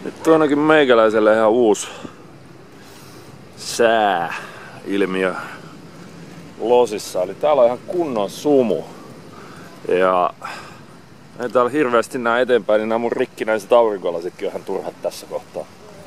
Nyt on ainakin meikäläiselle ihan uusi sääilmiö losissa. Eli täällä on ihan kunnon sumu. Ja ei täällä hirveästi näe eteenpäin, niin nämä mun rikkinäiset aurinkolasitkin on ihan turhat tässä kohtaa.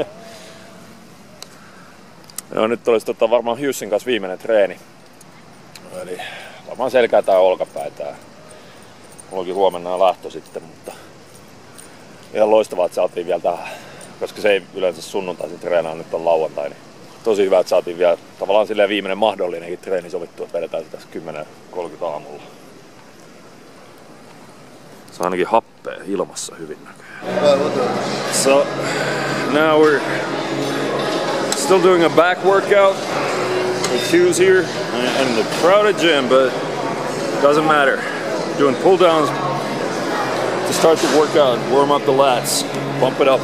Joo, nyt olisi varmaan Hughesin kanssa viimeinen treeni. Eli varmaan selkää tai olkapäitä. Mullakin huomenna lähtö sitten, mutta ihan loistavaa, että saatiin vielä tähän. Koska se ei yleensä sunnuntaisin treenaa, nyt on lauantai. Niin tosi hyvä, että saatiin vielä tavallaan silleen viimeinen mahdollinenkin treeni sovittu, että vedetään se tässä 10:30 aamulla. Se on ainakin happea ilmassa hyvin näköjään. So now we're still doing a back workout with Hughes here in the crowded gym, but it doesn't matter. Doing pull downs to start the workout, warm up the lats, pump it up.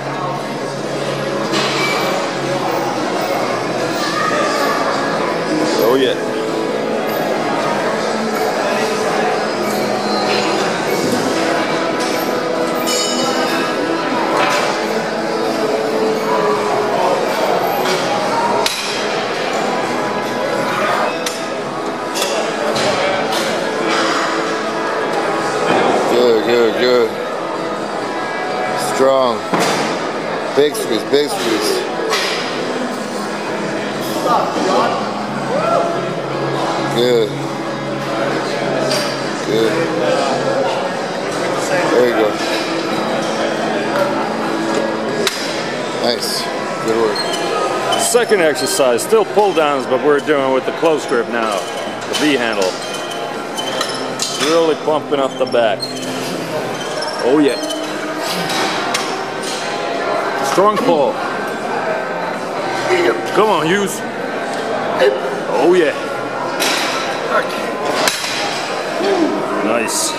Oh yeah. Good. Strong. Big squeeze, big squeeze. Good. There you go. Nice. Good work. Second exercise, still pull downs, but we're doing with the close grip now. The V handle. Really pumping up the back. Oh yeah. Strong pull. Come on, Hughes. Oh yeah. Nice.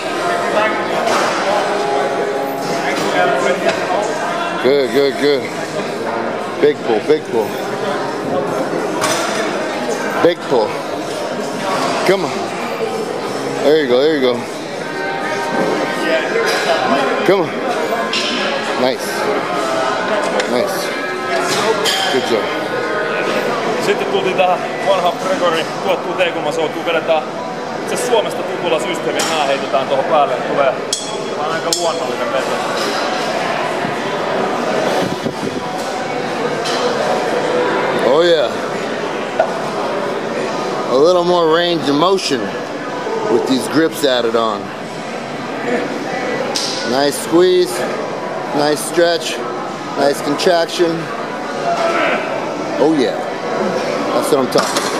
Good. Big pull. Big pull. Come on. There you go. Come on. Nice. Good job. Sitten tultiin tähän vanhaan Gregorin tuottuun teikumasoutuun. Vedetään itse Suomesta tutulla systeemiä. Nää heitetään tuohon päälle. Tulee aika luonnollinen veto. Oh yeah. A little more range of motion with these grips added on. Nice squeeze, nice stretch, nice contraction. Oh yeah, that's what I'm talking about.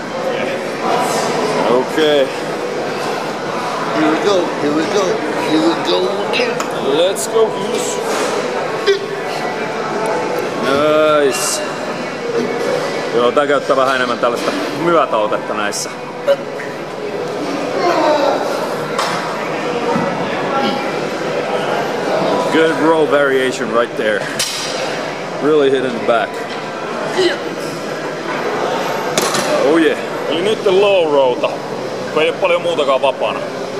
Okay. Here we go. Let's go, Hughes. Nice. Joo, tää käyttää vähän enemmän tällaista myötäotetta näissä. Good roll variation right there. Really hitting the back. Oh yeah. Eli nyt low rowta, kun ei ole paljon muutakaan vapaana.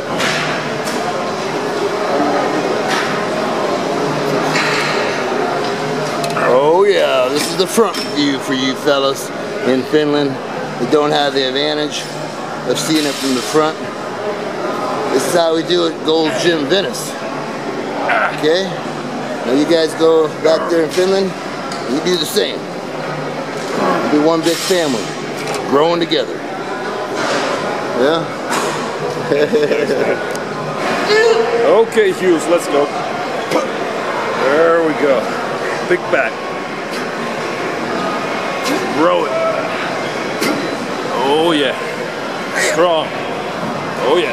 Oh yeah, this is the front view for you fellas in Finland that don't have the advantage of seeing it from the front. This is how we do it at Gold's Gym Venice. Okay? Now you guys go back there in Finland and you do the same. Be one big family, growing together. Yeah? Okay, Hughes, let's go. There we go. Big back. Row it. Oh yeah. Strong. Oh yeah.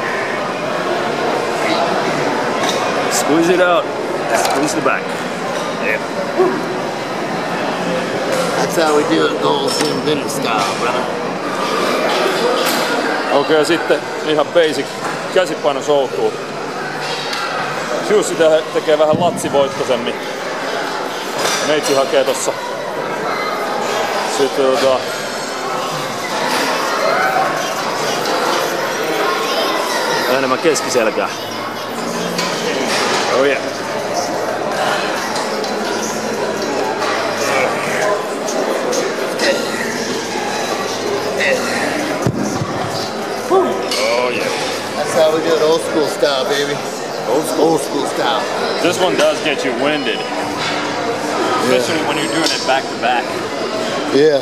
Squeeze it out. Squeeze the back. Yeah. That's how we do it Gold's Gym Venice style, brother. Okei, sitten ihan basic käsipaino soutuu. Hughes tekee vähän latsivoittoisemmin. Meitsi hakee tossa. Sitten enemmän keskiselkää. Oh yeah. school style, baby. Old school style. This one does get you winded, especially when you're doing it back to back. Yeah.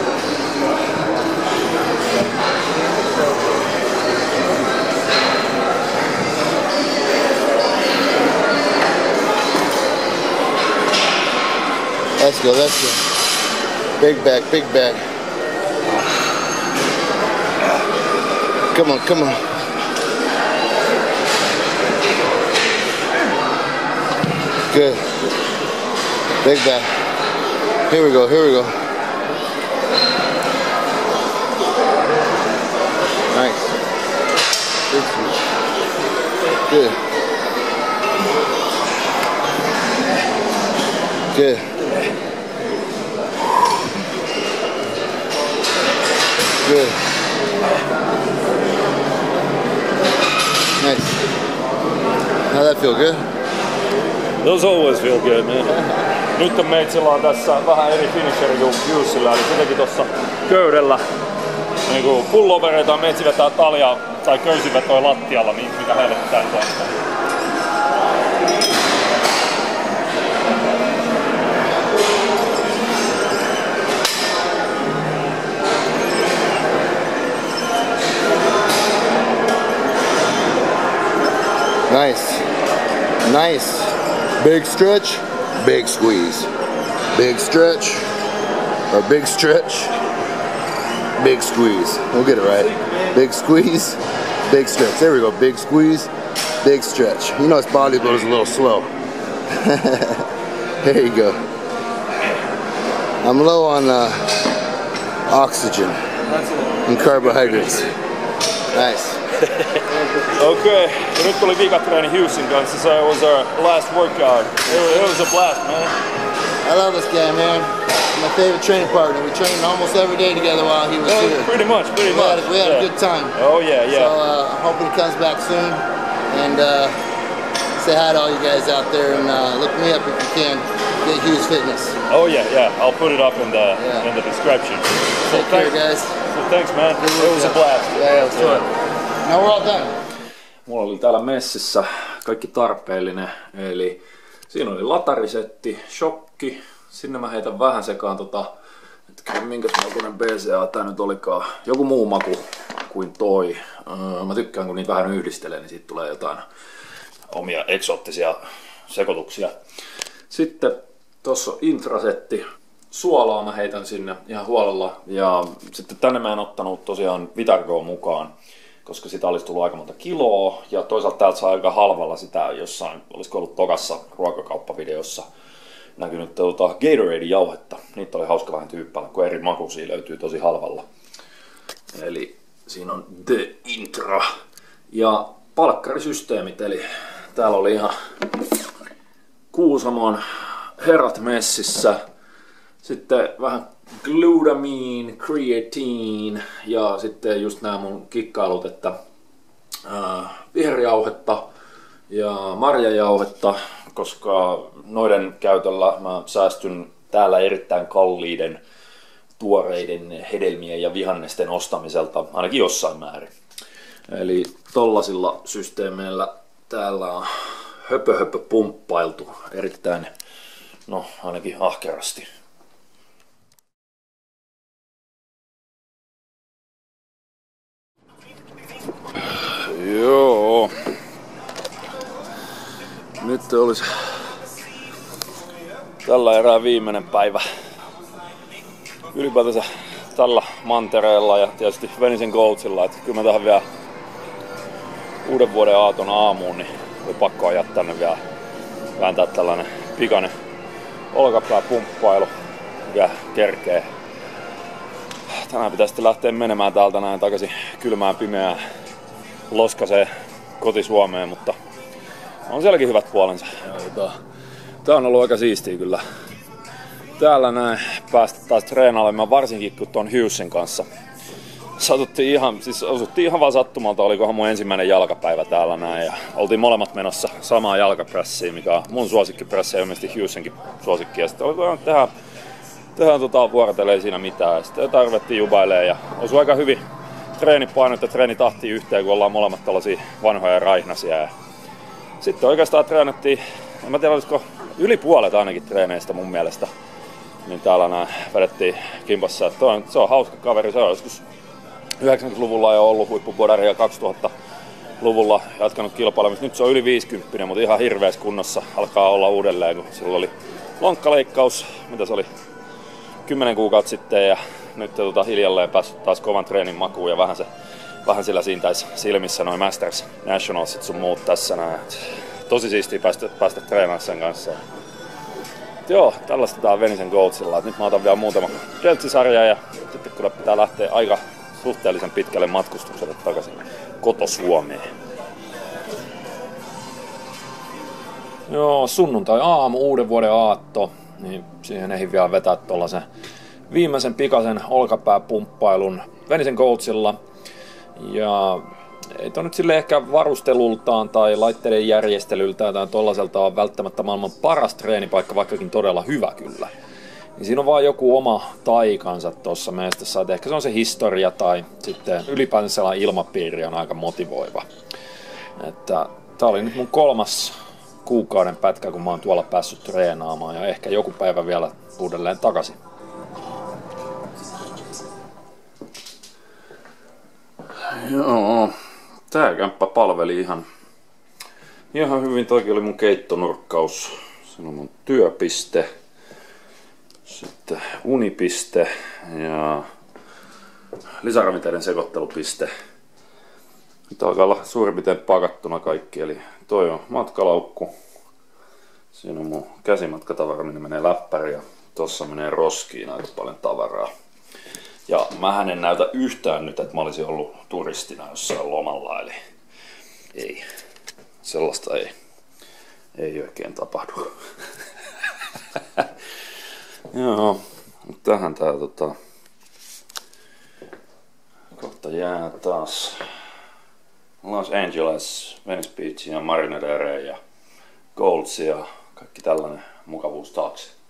Let's go, let's go. Big back, big back. Come on, come on. Good. Big back. Here we go, here we go. Nice. Good. Good. Good. Nice. How'd that feel? Good? Those always feel good, man. Nyt on meitsillä on tässä vähän eri finisheri kuin Jussilla, eli se teki tossa köydellä niinku pullovereita ja meitsi vetää taljaa tai köysivetoi lattialla, niin mitä helvettää nyt on. Nice. Nice. Big stretch, big squeeze. Big stretch, or big stretch, big squeeze. We'll get it right. Big squeeze, big stretch. There we go. Big squeeze, big stretch. You know his bodybuilder's a little slow. There you go. I'm low on oxygen and carbohydrates. Nice. Okay, ja nyt tuli viikatreeni Hughesin kanssa, so it was our last workout. It was a blast, man. I love this guy, man. My favorite training partner. We trained almost every day together while he was here. Pretty much. We had a good time. Oh yeah. So I'm hoping he comes back soon. And say hi to all you guys out there and look me up if you can. Get Hughes Fitness. Oh yeah. I'll put it up in the description. Take care, guys. So thanks, man. It was a blast. Yeah, it was fun. Now we're all done. Mulla oli täällä messissä kaikki tarpeellinen, eli siinä oli latarisetti, shokki, sinne mä heitän vähän sekaan minkäs makuinen BCA tää nyt olikaan, joku muu maku kuin toi. Mä tykkään kun niitä vähän yhdistelee, niin siitä tulee jotain omia eksoottisia sekoituksia. Sitten tossa on intrasetti, suolaa mä heitän sinne ihan huolella ja sitten tänne mä en ottanut tosiaan Vitargoa mukaan, koska sitä olisi tullut aika monta kiloa ja toisaalta täältä saa aika halvalla sitä jossain, olisiko ollut tokassa ruokakauppavideossa näkynyt Gatorade-jauhetta. Niitä oli hauska vähän tyyppäillä, kun eri makuisia löytyy tosi halvalla. Eli siinä on The Intra ja palkkarisysteemit, eli täällä oli ihan Kuusamon herrat messissä. Sitten vähän glutamine, creatine ja sitten just nämä mun kikkailut, että viherjauhetta ja marjajauhetta, koska noiden käytöllä mä säästyn täällä erittäin kalliiden tuoreiden hedelmien ja vihannesten ostamiselta, ainakin jossain määrin. Eli tollasilla systeemeillä täällä on höpö pumppailtu erittäin, no ainakin ahkerasti. Joo. Nyt olisi tällä erää viimeinen päivä ylipäätänsä tällä mantereella ja tietysti Venisen Goatsilla, että kyllä mä tähän vielä uuden vuoden aaton aamuun, niin oli pakko ajaa tänne vielä vääntää tällainen pikainen olkapääpumppailu vielä kerkee. Tänään pitäisi sitten lähteä menemään täältä näin takaisin kylmään pimeään loskaseen koti-Suomeen, mutta on sielläkin hyvät puolensa. Tää on ollut aika siistiä kyllä. Täällä näin päästä taas treenailemaan, varsinkin kun tuon Hughesin kanssa. Osuttiin ihan vaan sattumalta, olikohan mun ensimmäinen jalkapäivä täällä näin. Ja oltiin molemmat menossa samaan jalkapressiin, mikä on mun suosikkipressi ja ilmeisesti Hughesinkin suosikki. Ja sitten olikohan tehdään vuorotella, ei siinä mitään. Ja sitten tarvittiin jubailemaan ja osui aika hyvin treenipainot ja treenitahti yhteen, kun ollaan molemmat tällaisia vanhoja raihnasia. Ja sitten oikeastaan treenattiin, en mä tiedä olisiko yli puolet ainakin treeneistä mun mielestä, niin täällä nää vedettiin kimpassa. Se on hauska kaveri, se on joskus 90-luvulla jo ollut huippubodari ja 2000-luvulla jatkanut kilpailemista. Nyt se on yli 50, mutta ihan hirveässä kunnossa alkaa olla uudelleen, kun silloin oli lonkkaleikkaus, mitä se oli 10 kuukautta sitten, ja nyt hiljalleen päässyt taas kovan treenin makuun ja vähän sillä siintäisi silmissä noin Masters Nationalsit sun muut tässä näin. Tosi siistiä päästä treenaamaan sen kanssa. Joo, tällaista tää on Venisen Goatsilla. Nyt mä otan vielä muutama deltsisarja ja sitten kyllä pitää lähteä aika suhteellisen pitkälle matkustukselle takaisin koto-Suomeen. Joo, sunnuntai aamu, uuden vuoden aatto, niin siihen ehdin vielä vetää tuollaisen viimeisen pikaisen olkapääpumppailun Venisen Goatsilla. Ja ei toi nyt sille ehkä varustelultaan tai laitteiden järjestelyltään tai tollaiselta on välttämättä maailman paras treenipaikka, vaikkakin todella hyvä kyllä. Niin siinä on vaan joku oma taikansa tuossa mestossa, että ehkä se on se historia tai sitten ylipäänsä sellainen ilmapiiri on aika motivoiva. Että tää oli nyt mun 3. kuukauden pätkä, kun mä oon tuolla päässyt treenaamaan ja ehkä joku päivä vielä uudelleen takaisin. Joo, tää kämppä palveli ihan hyvin. Toki oli mun keittonurkkaus. Siinä on mun työpiste, sitten unipiste ja lisäravinteiden sekoittelupiste. Nyt alkaa olla suurin piirtein pakattuna kaikki, eli toi on matkalaukku. Siinä on mun käsimatkatavara, minne menee läppäri ja tossa menee roskiin aika paljon tavaraa. Ja mähän en näytä yhtään nyt, että mä olisin ollut turistina jossain lomalla, eli ei, sellaista ei oikein tapahdu. Joo, tähän tää kohta jää taas Los Angeles, Venice Beach ja Marinadere ja Golds ja kaikki tällainen mukavuus taakse.